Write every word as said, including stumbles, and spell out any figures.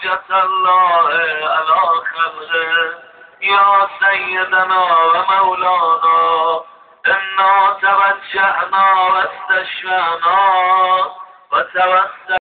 حجت الله علی خلقه یا سیدنا و مولانا انا توجهنا و استشفعنا و توسل